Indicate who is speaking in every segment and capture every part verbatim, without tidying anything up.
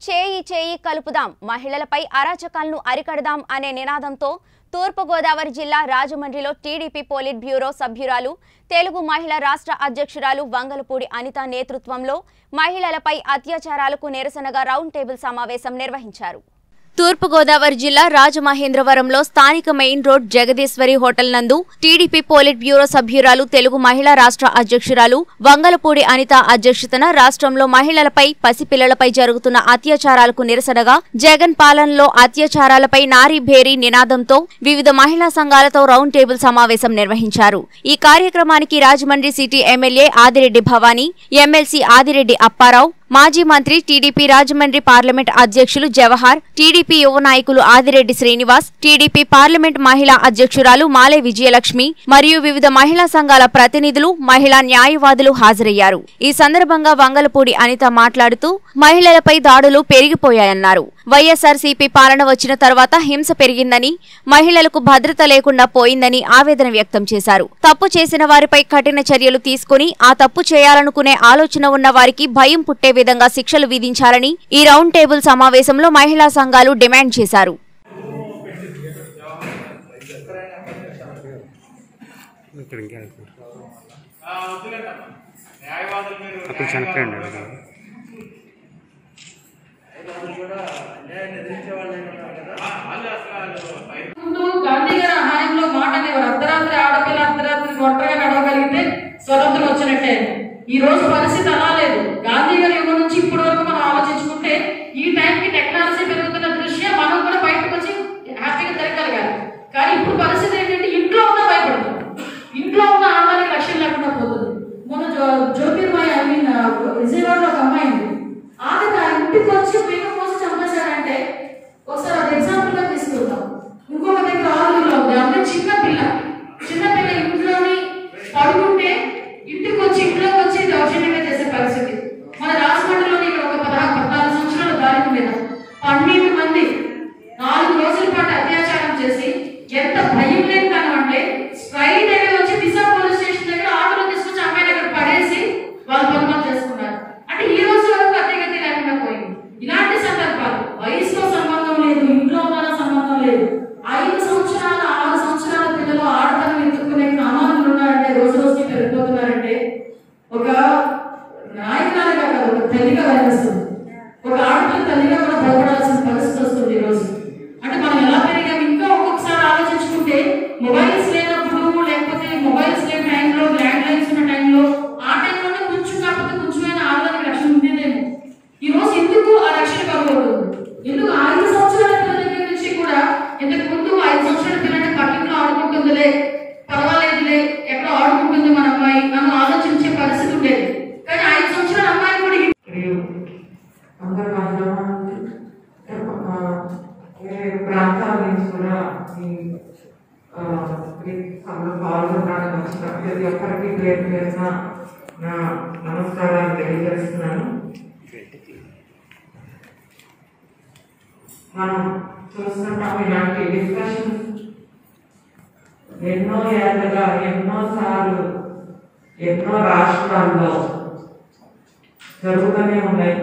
Speaker 1: చేయి చేయి కలుపుదాం మహిళలపై అరాచకాలను అరికడదాం అనే నినాదంతో తూర్పు గోదావరి జిల్లా రాజమండ్రిలో టీడీపీ పోలిట్ బ్యూరో సభ్యురాలు తెలుగు మహిళా రాష్ట్ర అధ్యక్షురాలు వంగలపూడి అనిత నేతృత్వంలో మహిళలపై అత్యాచారాలకు నిరసనగా రౌండ్ టేబుల్ సమావేశం నిర్వహించారు. తూర్పు గోదావరి జిల్లా రాజమహేంద్రవరంలో స్థానిక మెయిన్ రోడ్ జగదీశ్వరి హోటల్ నందు టీడీపీ పోలిట్ బ్యూరో సభ్యురాలు తెలుగు మహిళా రాష్ట్ర అధ్యక్షురాలు వంగలపూడి అనిత అధ్యక్షతన రాష్ట్రంలో మహిళలపై పసిపిల్లలపై జరుగుతున్న అత్యాచారాలకు నిరసనగా జగన్ పాలనలో అత్యాచారాలపై నారీ భేరీ నినాదంతో వివిధ మహిళా సంఘాలతో రౌండ్ టేబుల్ సమావేశం నిర్వహించారు. ఈ కార్యక్రమానికి Rajahmundry city MLA Adireddy Bhavani, MLC Adireddy Apparao, మాజీ మంత్రి టీడీపీ రాజమండ్రి పార్లమెంట్ అధ్యక్షులు జవహర్, టీడీపీ యువ నాయకులు ఆదిరెడ్డి శ్రీనివాస్, టీడీపీ పార్లమెంట్ మహిళా అధ్యక్షురాలు మాలే విజయలక్ష్మి మరియు వివిధ మహిళా సంఘాల ప్రతినిధులు, మహిళా న్యాయవాదులు హాజరయ్యారు. ఈ సందర్భంగా వంగలపూడి అనిత మాట్లాడుతూ మహిళలపై దాడులు పెరిగిపోయాయన్నారు. వైఎస్ఆర్సీపీ పాలన వచ్చిన తర్వాత హింస పెరిగిందని, మహిళలకు భద్రత లేకుండా పోయిందని ఆవేదన వ్యక్తం చేశారు. తప్పు చేసిన వారిపై కఠిన చర్యలు తీసుకుని ఆ తప్పు చేయాలనుకునే ఆలోచన ఉన్న వారికి భయం పుట్టే విధంగా శిక్షలు విధించాలని ఈ రౌండ్ టేబుల్ సమావేశంలో మహిళా సంఘాలు డిమాండ్ చేశారు.
Speaker 2: గాంధీ గారి హాయంలో మాట అనేవారు, అర్ధరాత్రి ఆడపిల్ల అర్ధరాత్రి ఒంటరిగా నడవగలిగితే స్వతంత్రం వచ్చినట్టే. ఈ రోజు పరిస్థితి అలా లేదు. గాంధీ గారి యుగం నుంచి ఇప్పటి వరకు మనం ఆలోచించుకుంటే ఈ టైంకి టెక్నాలజీ పెరుగుతున్న దృష్ట్యా మనం కూడా బయటకు వచ్చి హ్యాపీగా తిరగలిగాలి. కానీ ఇప్పుడు పరిస్థితి ఏంటంటే ఇంట్లో ఉన్న భయపడుతుంది, ఇంట్లో ఉన్న ఆడవాళ్ళకి రక్షణ లేకుండా పోతుంది. మొన్న జ్యోతిర్మయ ఐ మీన్ విజయవాడలో ఒక అమ్మాయి ఆమె ఆ ఇంటికి వచ్చి పీక పోసి చంపేశారంటే ఒకసారి అది ఎగ్జాంపుల్ గా తీసుకుంటాం. ఇంకొక దగ్గర ఆరుగులో ఉంది, అమ్మాయి చిన్న పిల్ల చిన్న పిల్ల ఇంట్లోని పడుకుంటే ఇంటికి వచ్చి ఇంట్లోకి వచ్చి దౌర్జన్యంగా చేసే పరిస్థితి. మన రాజమండ్రిలోని ఇక్కడ ఒక పదహారు పద్నాలుగు సంవత్సరాల దారి మీద పన్నెండు మంది నాలుగు రోజుల పాటు అత్యాచారం చేసి ఎంత భయం లేని తనం అంటే స్ట్రైట్ అయినా వచ్చి దిశా పోలీస్ స్టేషన్ దగ్గర ఆటోలో తీసుకొచ్చి అమ్మాయి దగ్గర పడేసి వాళ్ళు పనులు చేసుకున్నారు. అంటే ఈ రోజు వరకు అత్యగతి లేకుండా పోయింది. ఇలాంటి సందర్భాలు వయసులో సంబంధం లేదు, ఇంట్లో ఉన్న సంబంధం లేదు. ఐదు సంవత్సరాల ఆరు సంవత్సరాల పిల్లలు ఆడతనం ఎత్తుకునే అమానులు ఉన్నారంటే రోజు రోజుకి పెరిగిపోతున్నారంటే ఒక నాయకురాలుగా కాదు, ఒక తల్లిగా కనిపిస్తుంది. ఒక ఆడపిల్ల తల్లిగా కూడా భయపడాల్సిన పరిస్థితి వస్తుంది ఈ రోజు. అంటే మనం ఎలా పెరిగాం ఇంకా ఒక్కొక్కసారి ఆలోచించుకుంటే మొబైల్స్ లేనప్పుడు, లేకపోతే మొబైల్స్ లేని టైంలో, ల్యాండ్ లైన్స్ ఉన్న టైంలో, ఆ టైంలోనే కొంచెం కాకపోతే కొంచెమైనా ఆడదానికి రక్షణ ఉండేదేమో. ఈ రోజు ఎందుకు ఆ రక్షణ కలుగుతుంది? ఎందుకు ఐదు సంవత్సరాల పిల్లల దగ్గర నుంచి కూడా ఇంతకు ముందు ఐదు సంవత్సరాల పిల్లలంటే పక్కింట్లో ఆడుకుంటుందిలే, పర్వాలేదులే, ఎక్కడో ఆడుకుంటుంది మన అమ్మాయి నన్ను ఆలోచించే పరిస్థితి ఉండేది. కానీ ఐదు సంవత్సరాల అమ్మాయి కూడా
Speaker 3: ప్రాంతాల నుంచి కూడా పాల్గొనడానికి వచ్చిన ప్రతి ఒక్కరికి పేరు పేరున నా నమస్కారాలు తెలియజేస్తున్నాను. మనం చూస్తున్నాం ఇలాంటి డిస్కషన్ ఎన్నో ఏళ్ళగా ఎన్నో సార్లు ఎన్నో రాష్ట్రాల్లో జరుగుతూనే ఉన్నాయి.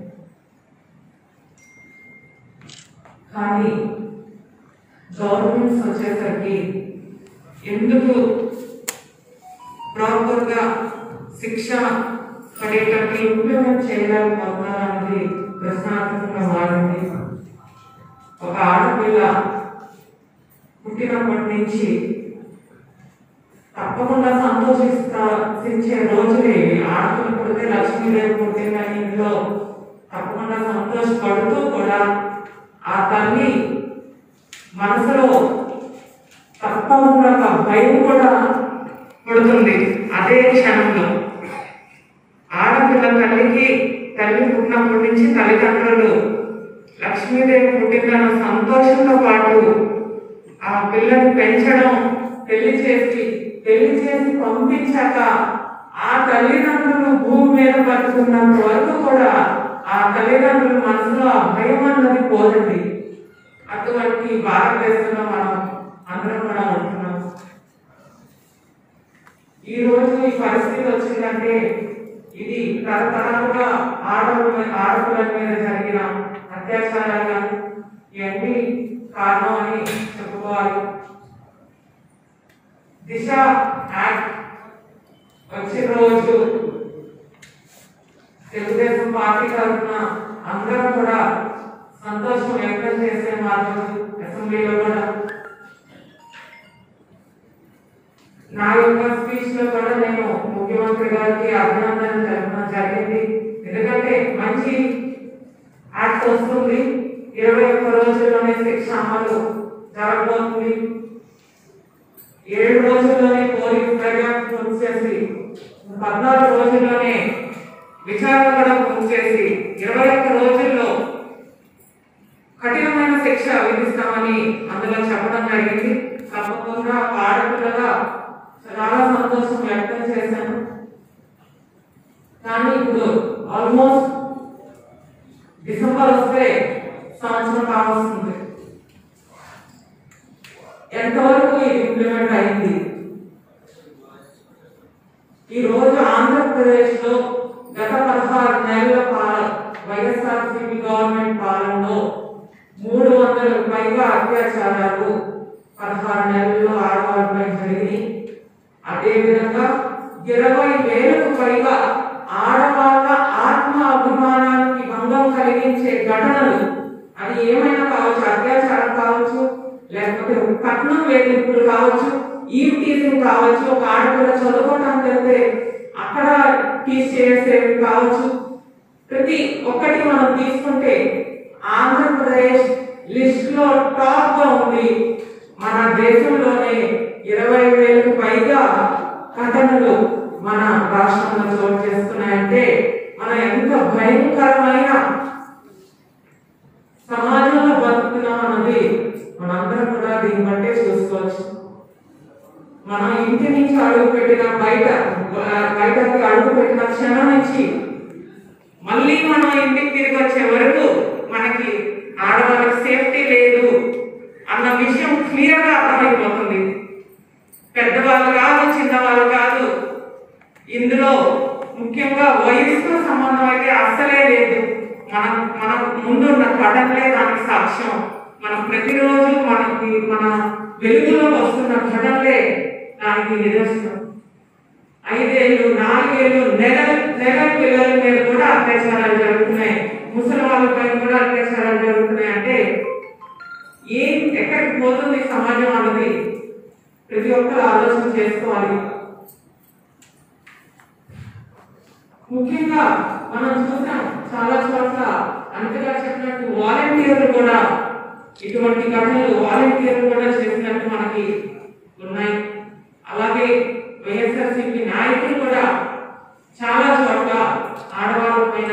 Speaker 3: కానీ గవర్నమెంట్స్ వచ్చేసరికి ఎందుకు ప్రాపర్గా శిక్ష పడేటట్టు ఇంప్లిమెంట్ చేయలేకపోతున్నారన్నది ప్రశ్నార్థకంగా మారింది. ఒక ఆడపిల్ల పుట్టినప్పటి నుంచి తప్పకుండా సంతోషించే రోజులే. ఆడపిల్ల పుడితే లక్ష్మీదేవి పుట్టిందని ఇంట్లో తప్పకుండా సంతోషపడుతూ కూడా ఆ తల్లి మనసులో తప్పకుండా ఒక భయం కూడా పడుతుంది. అదే క్షణంలో ఆడపిల్ల తల్లికి తల్లి పుట్టినప్పటి నుంచి తల్లిదండ్రులు లక్ష్మీదేవి పుట్టిందన్న సంతోషంతో పాటు ఆ పిల్లని పెంచడం, పెళ్లి చేసి పెళ్లి చేసి పంపించాక ఆ తల్లిదండ్రులు భూమి మీద బతుకున్నంత వరకు కూడా ఆ తల్లిదండ్రుల మనసులో ఆ భయం అన్నది పోదండి. అటువంటి భారతదేశంలో మనం అందరం కూడా ఉంటున్నాం. ఈ రోజు ఈ పరిస్థితి వచ్చిందంటే ఇది తరతరాలుగా ఆడవాళ్ళ ఆడపిల్లల మీద జరిగిన అత్యాచారాలు కానీ ఇవన్నీ కారణం అని చెప్పుకోవాలి. దిశ యాక్ట్ వచ్చిన రోజు తెలుగుదేశం పార్టీ తరఫున అందరం కూడా సంతోషం వ్యక్తం చేసే మాత్రం అసెంబ్లీలో కూడా నా యొక్క స్పీచ్ లో కూడా నేను ముఖ్యమంత్రి గారికి అభినందన తెలపడం జరిగింది. ఎందుకంటే మంచి యాక్ట్ వస్తుంది, ఇరవై ఒక్క రోజుల్లోనే శిక్ష అమలు జరగబోతుంది. ఏడు రోజుల్లోనే పోలీస్ దర్యాప్తు పూర్తి చేసి పద్నాలుగు రోజుల్లోనే విచారణ కూడా పూర్తి చేసి ఇరవై ఒక్క రోజుల్లో కఠినమైన శిక్ష విధిస్తామని అందులో చెప్పడం జరిగింది. తప్పకుండా ఆడపిల్లగా చాలా సంతోషం వ్యక్తం చేశాను. కానీ ఇప్పుడు ఆల్మోస్ట్ డిసెంబర్ వస్తే సంవత్సరం కావస్తుంది. ఎంతవరకు ఇది ఇంప్లిమెంట్ అయింది? ఈ రోజు ఆంధ్రప్రదేశ్ లో గత పదహారు నెలల పాల వైఎస్ఆర్సీపీ గవర్నమెంట్ పాలనలో మూడు వందలకు పైగా అత్యాచారాలు పదహారు నెలల్లో ఆడవాళ్ళపై జరిగి, అదేవిధంగా ఇరవై వేలకు పైగా ఆడవాళ్ళ ఆత్మ అభిమానానికి భంగం కలిగించే ఘటనలు, అది ఏమైనా కావచ్చు, అత్యాచారం కావచ్చు, లేకపోతే కట్నం వేధింపులు కావచ్చు, ఈవ్ టీజింగ్ కావచ్చు, ఒక ఆడపిల్ల చదువుకోవడానికి వెళ్తే అక్కడ టీచ్ చేసేవి కావచ్చు. ప్రతి ఒక్కటి మనం తీసుకుంటే ఆంధ్రప్రదేశ్ లిస్ట్ లో టాప్ గా ఉంది. మన దేశంలోనే ఇరవై వేలకు పైగా ఘటనలు మన రాష్ట్రంలో చోటు చేసుకున్నాయంటే మనం ఎంత భయంకరమైన సమాజంలో బతుకుతున్నాం అన్నది మనందరం కూడా దీన్ని బట్టే చూసుకోవచ్చు. మనం ఇంటి నుంచి అడుగు పెట్టిన బయట బయటకి అడుగు పెట్టిన క్షణం నుంచి మళ్ళీ మనం ఇంటికి తిరిగి వచ్చే వరకు మనకి ఆడవాళ్ళకి సేఫ్టీ లేదు అన్న విషయం క్లియర్ గా అర్థమైపోతుంది. పెద్దవాళ్ళు కాదు, చిన్నవాళ్ళు కాదు, ఇందులో ముఖ్యంగా వయసుతో సంబంధం అయితే అస్సలే లేదు. మన మన ముందున్న ఘటనలే దానికి సాక్ష్యం. మనం ప్రతిరోజు మనకి మన వెలుగులో వస్తున్న ఘటనలే దానికి నిదర్శనం. ఐదేళ్ళు, నాలుగేళ్ళు, నెల నెల పిల్లల మీద కూడా అత్యాచారాలు జరుగుతున్నాయి, ముసలి వాళ్ళపై కూడా అత్యాచారాలు జరుగుతున్నాయి. అంటే ఏం ఎక్కడికి పోతుంది సమాజం అన్నది ప్రతి ఒక్కరు ఆలోచన చేసుకోవాలి. ముఖ్యంగా మనం చూసాం చాలా చోట్ల అంతగా చెప్పినట్టు వాలంటీర్లు కూడా ఇటువంటి ఘటనలు వాలంటీర్లు కూడా చేసినట్టు మనకి ఉన్నాయి. అలాగే వైఎస్ఆర్సీపీ నాయకులు కూడా చాలా చోట్ల ఆడవాళ్ళ పైన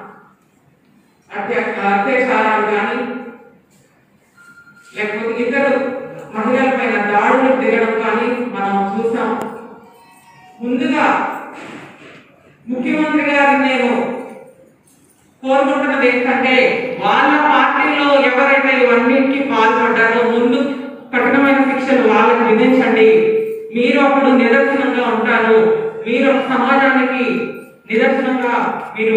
Speaker 3: అత్యాచారాలు కానీ లేకపోతే ఇద్దరు మహిళల పైన దాడులు దిగడం కానీ మనం చూసాం. ముందుగా ముఖ్యమంత్రి గారిని నేను కోరుకుంటున్నది ఏంటంటే వాళ్ళ పార్టీలో ఎవరైతే ఇవన్నిటికీ పాల్పడ్డారో ముందు కఠినమైన శిక్షలు వాళ్ళకి విధించండి. మీరు అప్పుడు నిదర్శనంగా ఉంటారు, మీరు సమాజానికి నిదర్శనంగా మీరు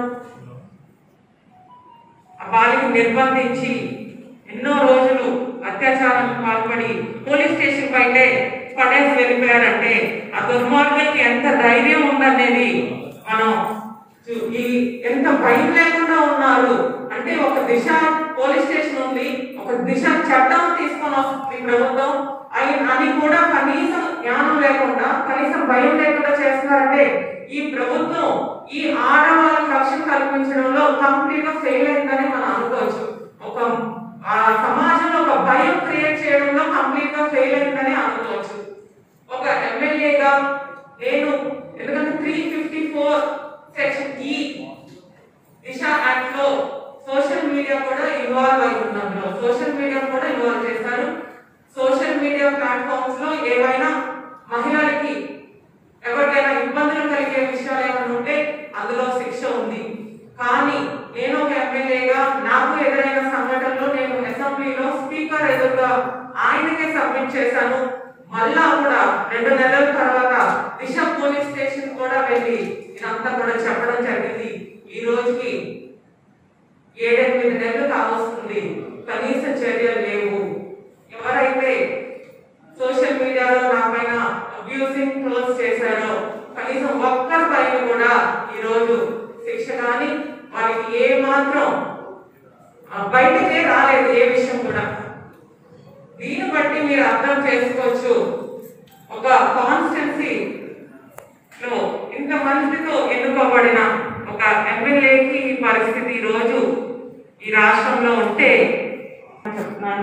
Speaker 3: వాళ్ళకి నిర్బంధించి ఎన్నో రోజులు అత్యాచారానికి పాల్పడి పోలీస్ స్టేషన్ పైనే పడేసి వెళ్ళిపోయారంటే ఆ దుర్మార్గులకి ఎంత ధైర్యం ఉందనేది మనం ఈ ఎంత భయం లేకుండా ఉన్నారు అంటే ఒక దిశ పోలీస్ స్టేషన్ ఉంది, ఒక దిశ చట్టం తీసుకొని వస్తుంది ప్రభుత్వం అని కూడా కనీసం జ్ఞానం లేకుండా కనీసం భయం లేకుండా చేస్తున్నారంటే ఈ ప్రభుత్వం ఈ ఆడవాళ్ళకి రక్షణ కల్పించడంలో కంప్లీట్ గా ఫెయిల్ అయిందని మనం అనుకోవచ్చు. ఒక ఆ సమాజంలో ఒక భయం క్రియేట్ చేయడంలో కంప్లీట్ గా ఫెయిల్ అయిందని అనుకోవచ్చు. ఒక ఎమ్మెల్యేగా నేను ఎందుకంటే త్రీ ఫిఫ్టీ ఫోర్ సెక్షన్ ఈ దిశ యాక్ట్ లో సోషల్ మీడియా కూడా ఇన్వాల్వ్ అయి ఉన్నాను. సోషల్ మీడియా కూడా ఇన్వాల్వ్ చేశారు. సోషల్ మీడియా ప్లాట్ఫామ్స్ లో ఏవైనా మహిళలకి ఎవరికైనా ఇబ్బందులు కలిగే విషయాలు ఏమైనా ఉంటే అందులో శిక్ష ఉంది. కానీ నేను ఒక ఎమ్మెల్యేగా నాకు ఎదురైన సంఘటనలో నేను అసెంబ్లీలో స్పీకర్ ఎదురుగా ఆయనకే సబ్మిట్ చేశాను. మళ్ళా కూడా రెండు నెలల తర్వాత దిశ పోలీస్ స్టేషన్ కూడా వెళ్ళి ఇదంతా కూడా చెప్పడం జరిగింది. ఈ రోజుకి ఏడెనిమిది నెలలు కావస్తుంది, కనీస చర్యలు లేవు. ఎవరైతే సోషల్ మీడియాలో నా పైన అబ్యూసింగ్ పోస్ట్ చేశారో కనీసం ఒక్కరి పైన కూడా ఈరోజు శిక్ష కానీ వారికి ఏ మాత్రం బయటకే రాలేదు ఏ విషయం కూడా. దీన్ని బట్టి మీరు అర్థం చేసుకోవచ్చు, ఒక కాన్స్టిట్యున్సీ లో ఇంత మందితో ఎన్నుకోబడిన ఒక ఎమ్మెల్యేకి ఈ పరిస్థితి ఈ రోజు ఈ రాష్ట్రంలో ఉంటే చెప్తున్నాను.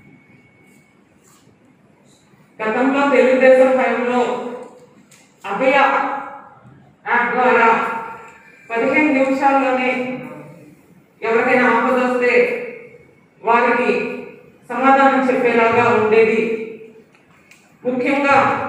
Speaker 3: గతంలో తెలుగుదేశం టైంలో అభయ యాప్ ద్వారా పదిహేను నిమిషాల్లోనే ఎవరికైనా ఆపద వస్తే వారికి సమాధానం చెప్పేలాగా ఉండేది. ముఖ్యంగా